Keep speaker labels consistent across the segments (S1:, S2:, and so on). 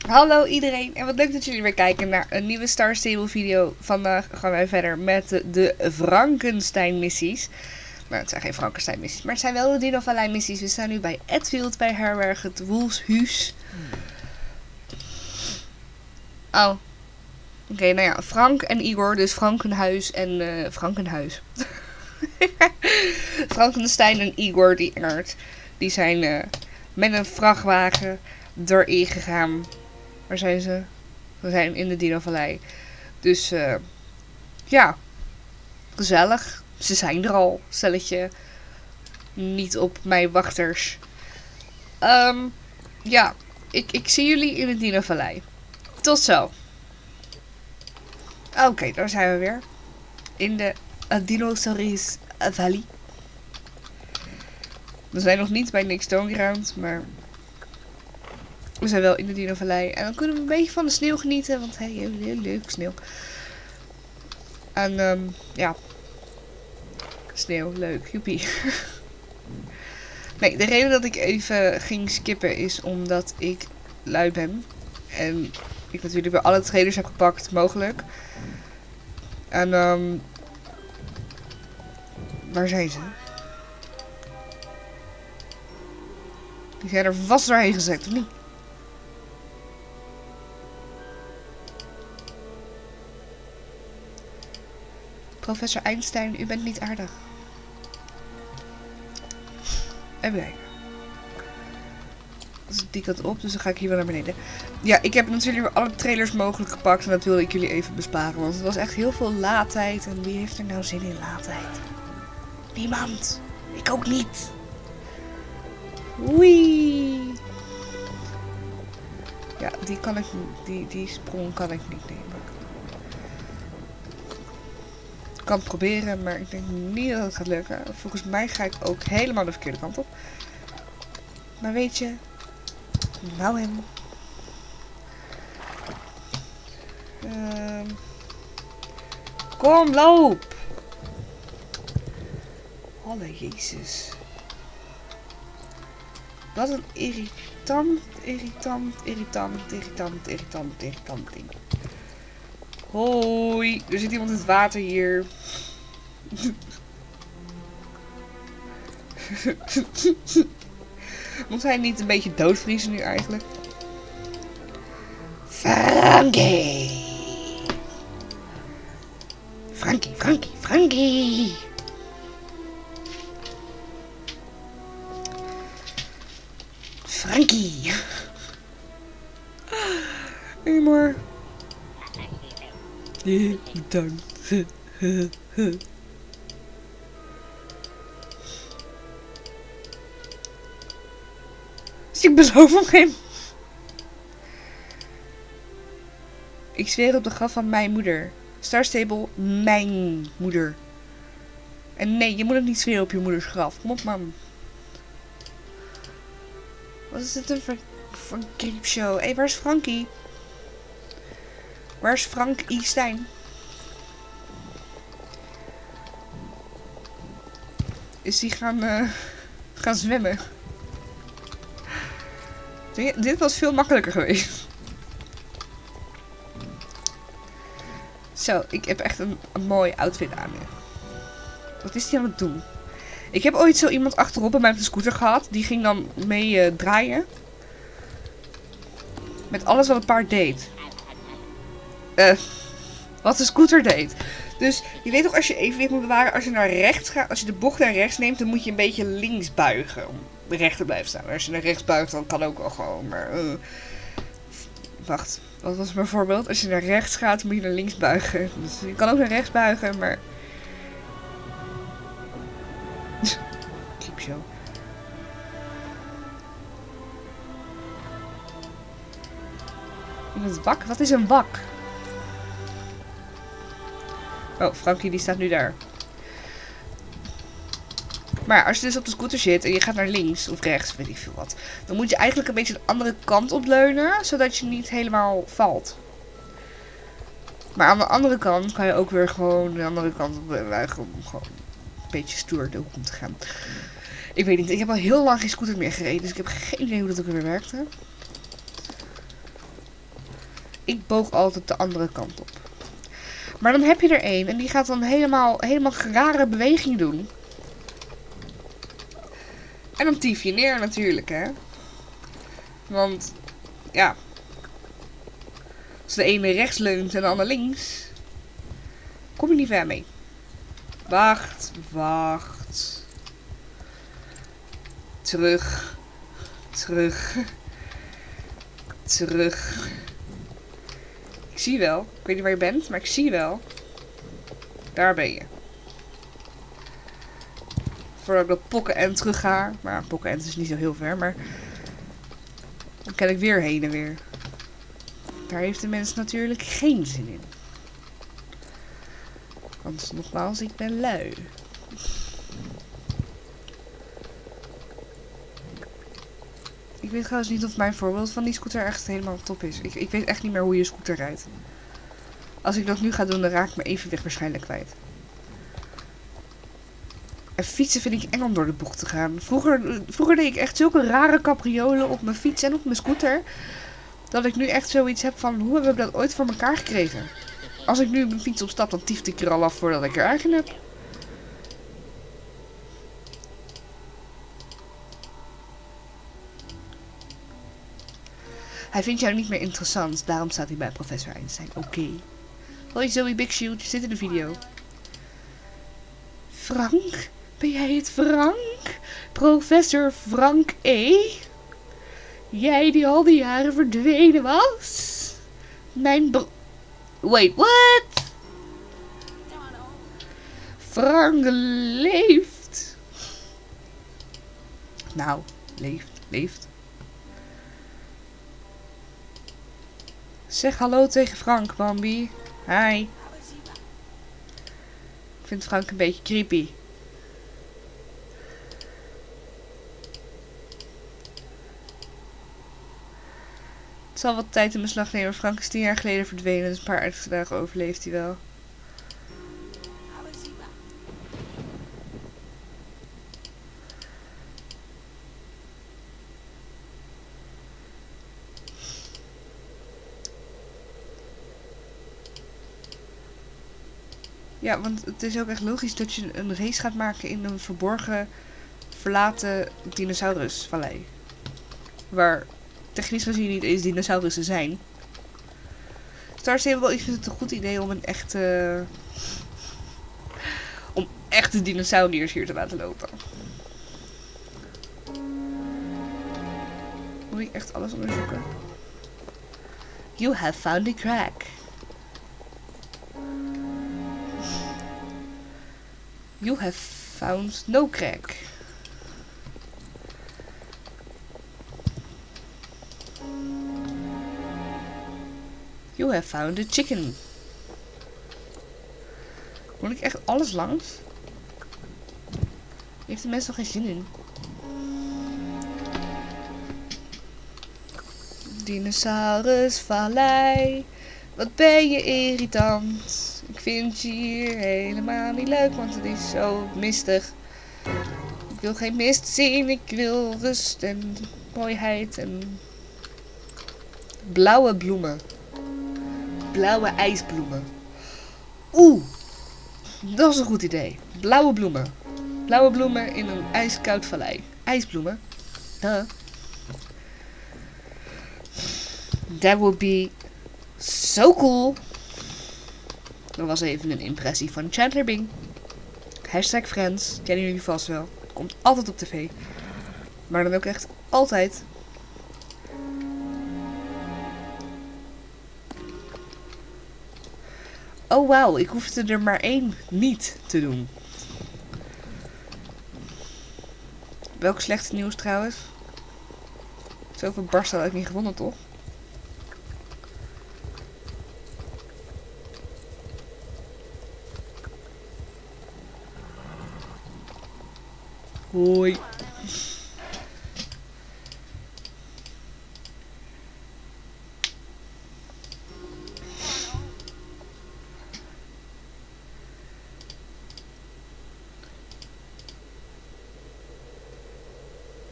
S1: Hallo iedereen en wat leuk dat jullie weer kijken naar een nieuwe Star Stable video. Vandaag gaan wij verder met de Frankenstein missies. Maar het zijn geen Frankenstein missies, maar het zijn wel de Dino Vallei missies. We staan nu bij Edfield bij herberg het Wolfshuis. Oh. Oké, nou ja, Frank en Igor, dus Frankenhuis en Frankenhuis. Frankenstein en Igor, die Engert, die zijn met een vrachtwagen erin gegaan. Waar zijn ze? We zijn in de Dino Vallei. Dus ja, gezellig. Ze zijn er al, stelletje. Niet op mij wachters. Ja, ik zie jullie in de Dino Vallei. Tot zo. Oké, daar zijn we weer. In de Dinosaurus Valley. We zijn nog niet bij Nick Stoneground, maar we zijn wel in de Dino Vallei. En dan kunnen we een beetje van de sneeuw genieten, want hey, heel leuk sneeuw. En ja, sneeuw, leuk, joepie. Nee, de reden dat ik even ging skippen is omdat ik lui ben. En ik natuurlijk weer alle trailers heb gepakt, mogelijk. En waar zijn ze? Die zijn er vast doorheen gezet, of niet? Professor Einstein, u bent niet aardig. Even kijken. Dat is die kant op, dus dan ga ik hier wel naar beneden. Ja, ik heb natuurlijk weer alle trailers mogelijk gepakt. En dat wilde ik jullie even besparen. Want het was echt heel veel laadtijd. En wie heeft er nou zin in laadtijd? Niemand. Ik ook niet. Wee. Ja, die kan ik niet. Die sprong kan ik niet nemen. Ik kan het proberen, maar ik denk niet dat het gaat lukken. Volgens mij ga ik ook helemaal de verkeerde kant op. Maar weet je, nou hem. Kom, loop! Holle Jezus. Wat een irritant ding. Hoi, er zit iemand in het water hier. Moet hij niet een beetje doodvriezen nu eigenlijk? Frankie! Frankie! Frankie! Hey maar. Bedankt. Dus ik beloof hem. Ik zweer op de graf van mijn moeder. Star Stable, mijn moeder. En nee, je moet het niet zweren op je moeders graf. Kom op, man. Wat is dit voor creepshow? Hé, waar is Frankie? Waar is Frank Stijn? Is die gaan zwemmen? Dit was veel makkelijker geweest. Zo, ik heb echt een mooi outfit aan nu. Wat is die aan het doen? Ik heb ooit zo iemand achterop bij mij op de scooter gehad. Die ging dan mee draaien. Met alles wat het paard deed. Wat de scooter deed. Dus je weet toch, als je evenwicht moet bewaren, als je naar rechts gaat, als je de bocht naar rechts neemt, dan moet je een beetje links buigen. Om recht te blijven staan. Als je naar rechts buigt, dan kan ook wel gewoon. Maar wacht, wat was mijn voorbeeld? Als je naar rechts gaat, moet je naar links buigen. Dus je kan ook naar rechts buigen, maar creepshow. Iemand wak? Wat is een wak? Oh, Frankie die staat nu daar. Maar als je dus op de scooter zit en je gaat naar links of rechts, weet ik veel wat. Dan moet je eigenlijk een beetje de andere kant op leunen, zodat je niet helemaal valt. Maar aan de andere kant kan je ook weer gewoon de andere kant op buigen om gewoon een beetje stoer de hoek om te gaan. Ik weet niet, ik heb al heel lang geen scooter meer gereden, dus ik heb geen idee hoe dat ook weer werkte. ik boog altijd de andere kant op. Maar dan heb je er één en die gaat dan helemaal rare beweging doen. En dan tief je neer natuurlijk, hè. Want, ja. Als de ene rechts leunt en de ander links, kom je niet ver mee. Wacht. Terug. Ik zie je wel. Ik weet niet waar je bent, maar ik zie je wel. Daar ben je. Voordat ik dat Pokken-end terug ga. Maar Pokken-end is niet zo heel ver, maar dan kan ik weer heen en weer. Daar heeft de mens natuurlijk geen zin in. Want nogmaals, ik ben lui. Ik weet trouwens niet of mijn voorbeeld van die scooter echt helemaal top is. Ik weet echt niet meer hoe je scooter rijdt. Als ik dat nu ga doen, dan raak ik mijn evenwicht waarschijnlijk kwijt. En fietsen vind ik eng om door de bocht te gaan. Vroeger deed ik echt zulke rare capriolen op mijn fiets en op mijn scooter. Dat ik nu echt zoiets heb van, hoe hebben we dat ooit voor elkaar gekregen? Als ik nu mijn fiets opstap, dan tiefde ik er al af voordat ik er eigen heb. Hij vindt jou niet meer interessant, daarom staat hij bij professor Einstein. Oké. Hoi Zoe Big Shield, je zit in de video. Frank? Ben jij het Frank? Professor Frank E? Jij die al die jaren verdwenen was? Mijn Wait, what? Frank leeft. Nou, leeft. Zeg hallo tegen Frank, Bambi. Hi. Ik vind Frank een beetje creepy. Het zal wat tijd in beslag nemen. Frank is 10 jaar geleden verdwenen, dus een paar extra dagen overleeft hij wel. Ja, want het is ook echt logisch dat je een race gaat maken in een verborgen, verlaten dinosaurusvallei. Waar technisch gezien niet eens dinosaurussen zijn. Star Stable, ik vind het een goed idee om om echte dinosauriërs hier te laten lopen. Moet ik echt alles onderzoeken? You have found a crack. You have found no crack. You have found a chicken. Moet ik echt alles langs? Heeft de mens nog geen zin in? Dinosaurusvallei. Wat ben je irritant. Ik vind je hier helemaal niet leuk, want het is zo mistig. Ik wil geen mist zien, ik wil rust en mooiheid en blauwe bloemen. Blauwe ijsbloemen. Oeh, dat is een goed idee. Blauwe bloemen. Blauwe bloemen in een ijskoud vallei. IJsbloemen. Duh. That would be so cool. Dat was even een impressie van Chandler Bing. Hashtag Friends. Kennen jullie vast wel. Komt altijd op tv. Maar dan ook echt altijd. Oh wauw, ik hoefde er maar 1 niet te doen. Welk slechte nieuws trouwens? Zoveel barst had ik niet gevonden, toch? Hoi.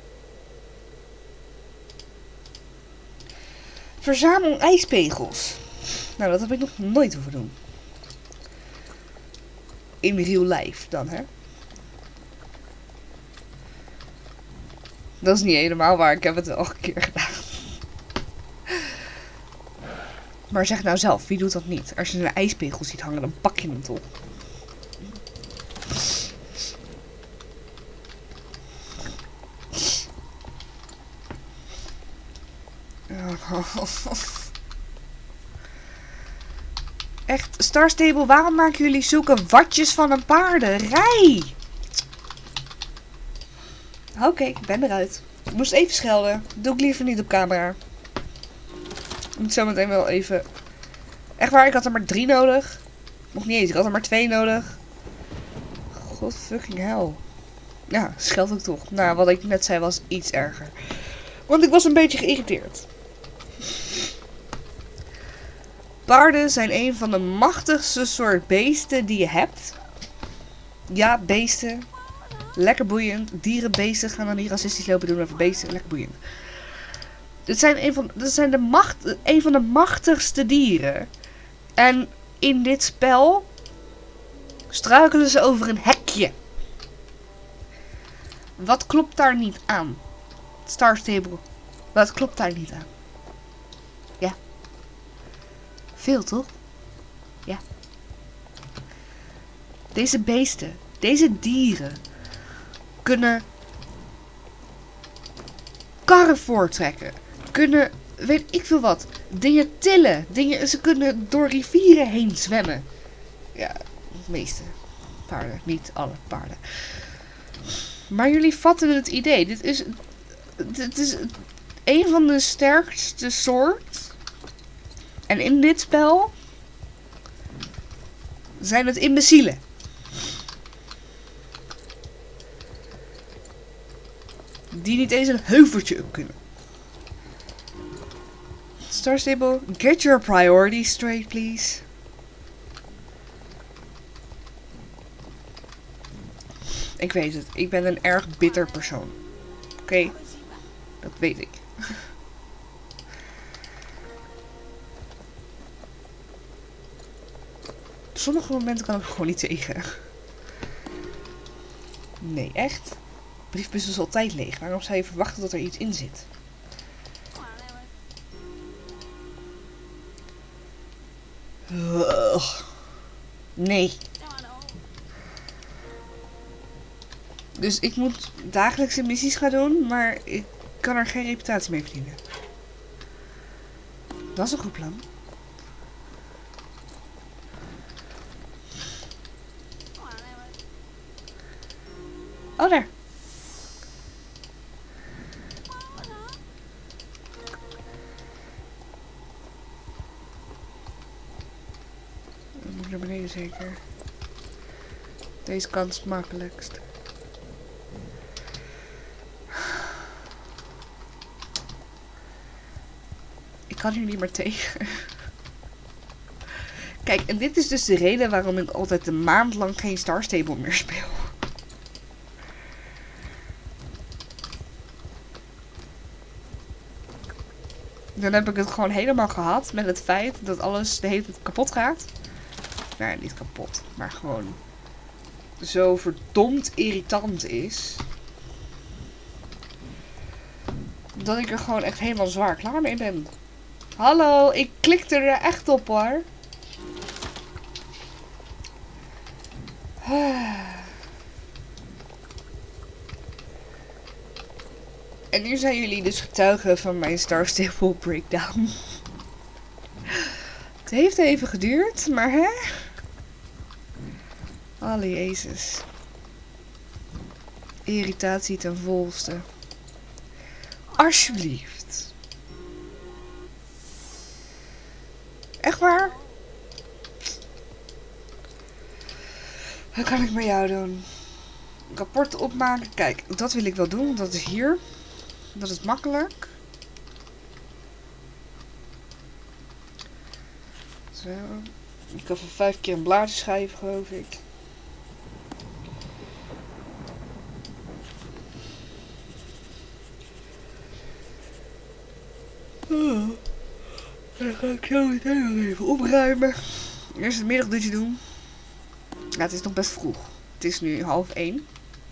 S1: Verzamel ijspegels. Nou, dat heb ik nog nooit hoeven doen. In real life dan, hè? Dat is niet helemaal waar. Ik heb het al een keer gedaan. Maar zeg nou zelf, wie doet dat niet? Als je een ijspegel ziet hangen, dan pak je hem toch? Echt, Star Stable, waarom maken jullie zulke watjes van een paardenrij? Oké, ik ben eruit. Ik moest even schelden. Doe ik liever niet op camera. Ik moet zo meteen wel even... Echt waar, ik had er maar 3 nodig. Nog niet eens, ik had er maar 2 nodig. God fucking hell. Ja, scheld ook toch. Nou, wat ik net zei was iets erger. Want ik was een beetje geïrriteerd. Paarden zijn een van de machtigste soort beesten die je hebt. Ja, beesten. Lekker boeiend. Dieren, beesten. Gaan dan niet racistisch lopen doen over beesten. Lekker boeiend. Dit zijn een van de machtigste dieren. En in dit spel struikelen ze over een hekje. Wat klopt daar niet aan? Star Stable. Wat klopt daar niet aan? Ja. Veel toch? Ja. Deze beesten, deze dieren, kunnen karren voortrekken. Kunnen, weet ik veel wat, dingen tillen. Ze kunnen door rivieren heen zwemmen. Ja, de meeste paarden. Niet alle paarden. Maar jullie vatten het idee. Dit is een van de sterkste soort. En in dit spel zijn het imbecielen. Die niet eens een heuveltje op kunnen. Star Stable, get your priorities straight, please. Ik weet het, ik ben een erg bitter persoon. Oké, dat weet ik. Op sommige momenten kan ik gewoon niet tegen. Nee, echt? De briefbus is altijd leeg. Waarom zou je verwachten dat er iets in zit? Nee. Dus ik moet dagelijkse missies gaan doen, maar ik kan er geen reputatie mee verdienen. Dat is een goed plan. Oh, daar. Dan moet ik naar beneden zeker. Deze kant is het makkelijkst. Ik kan hier niet meer tegen. Kijk, en dit is dus de reden waarom ik altijd een maand lang geen Star Stable meer speel. Dan heb ik het gewoon helemaal gehad met het feit dat alles de hele tijd kapot gaat. Nou ja, niet kapot, maar gewoon zo verdomd irritant is. Dat ik er gewoon echt helemaal zwaar klaar mee ben. Hallo, ik klikte er echt op hoor. En nu zijn jullie dus getuigen van mijn Star Stable breakdown. Het heeft even geduurd, maar hè? Alle Jezus. Irritatie ten volste. Alsjeblieft. Echt waar? Wat kan ik met jou doen? Rapporten opmaken. Kijk, dat wil ik wel doen. Dat is hier. Dat is makkelijk. Zo. Ik kan voor 5 keer een blaadje schrijven, geloof ik. En dan ga ik zo meteen nog even opruimen. Eerst het middagdutje doen. Ja, het is nog best vroeg. Het is nu 12:30.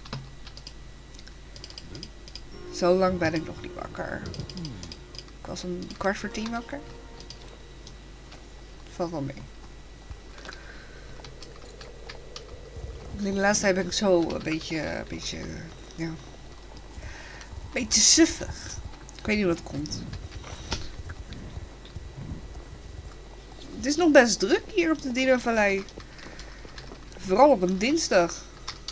S1: Zo lang ben ik nog niet wakker. Ik was om 9:15 wakker. Valt wel mee. In de laatste tijd ben ik zo een beetje, ja, een beetje suffig. Ik weet niet hoe dat komt. Het is nog best druk hier op de Dino-vallei. Vooral op een dinsdag.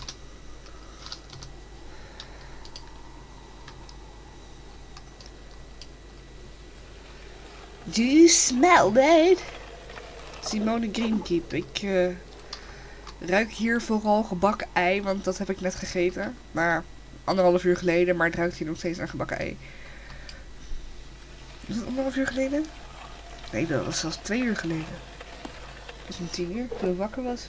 S1: Do you smell that? Simone Greenkeep. Ik ruik hier vooral gebakken ei, want dat heb ik net gegeten. Maar 1,5 uur geleden, maar het ruikt hier nog steeds naar gebakken ei. Is het 1,5 uur geleden? Nee, dat was zelfs 2 uur geleden. Het is om 10 uur, toen ik wakker was.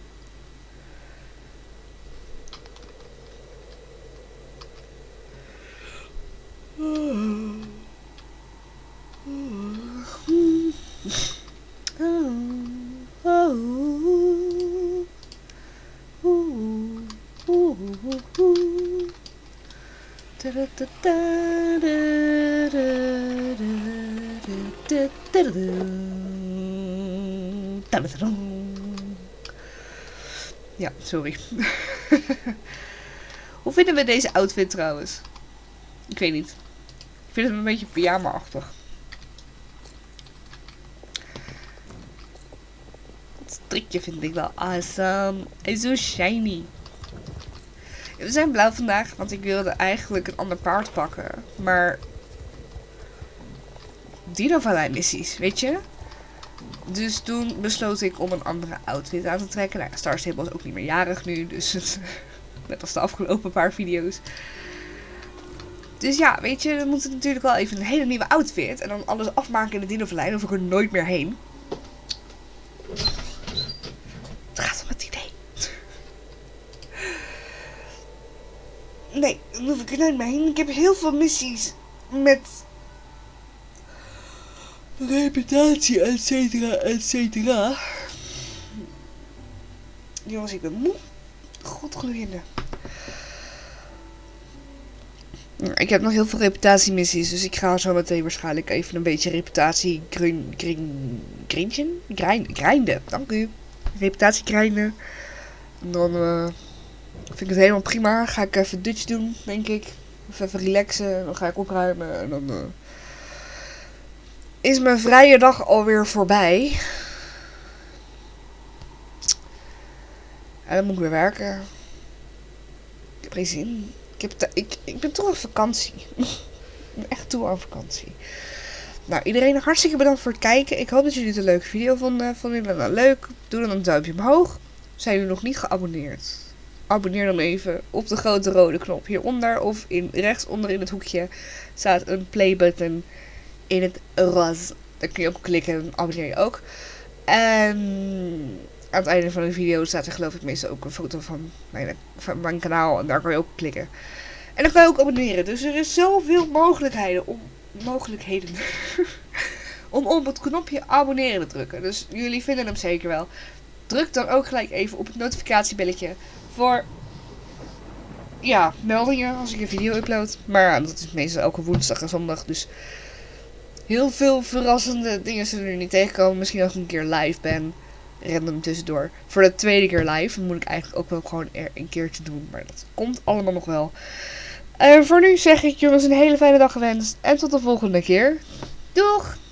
S1: Ja, sorry. Hoe vinden we deze outfit trouwens? Ik weet niet. Ik vind het een beetje pyjama-achtig. Het strikje vind ik wel awesome. En zo shiny. We zijn blauw vandaag, want ik wilde eigenlijk een ander paard pakken. Maar Dino-vallei missies, weet je? Dus toen besloot ik om een andere outfit aan te trekken. Nou, Star Stable is ook niet meer jarig nu, dus het, net als de afgelopen paar video's. Dus ja, weet je, dan moet het natuurlijk wel even een hele nieuwe outfit. En dan alles afmaken in de Dino-vallei, dan hoef ik er nooit meer heen. Het gaat om het idee. Nee, dan hoef ik er nooit meer heen. Ik heb heel veel missies met reputatie, et cetera. Jongens, ik ben moe. Godgloeiende. Ik heb nog heel veel reputatiemissies, dus ik ga zo meteen waarschijnlijk even een beetje reputatie grinden. Dank u. Reputatie grinden. En dan vind ik het helemaal prima. Ga ik even Dutch doen, denk ik. Of even relaxen. Dan ga ik opruimen. En dan is mijn vrije dag alweer voorbij. En dan moet ik weer werken. Ik heb geen zin. Ik ben toch op vakantie. Ik ben echt toe aan vakantie. Nou, iedereen hartstikke bedankt voor het kijken. Ik hoop dat jullie het een leuke video vonden. Vonden jullie dat nou leuk? Doe dan een duimpje omhoog. Zijn jullie nog niet geabonneerd? Abonneer dan even op de grote rode knop hieronder. Of rechtsonder in het hoekje staat een playbutton in het roze. Daar kun je op klikken en abonneer je ook. En aan het einde van de video staat er geloof ik meestal ook een foto van mijn kanaal. En daar kan je ook klikken. En dan kan je ook abonneren. Dus er is zoveel mogelijkheden om op het knopje abonneren te drukken. Dus jullie vinden hem zeker wel. Druk dan ook gelijk even op het notificatiebelletje voor meldingen als ik een video upload. Maar ja, dat is meestal elke woensdag en zondag. Dus heel veel verrassende dingen zullen er niet tegenkomen. Misschien als ik een keer live ben. Random tussendoor. Voor de tweede keer live. Dan moet ik eigenlijk ook wel gewoon een keertje doen. Maar dat komt allemaal nog wel. Voor nu zeg ik jongens een hele fijne dag gewenst. En tot de volgende keer. Doeg!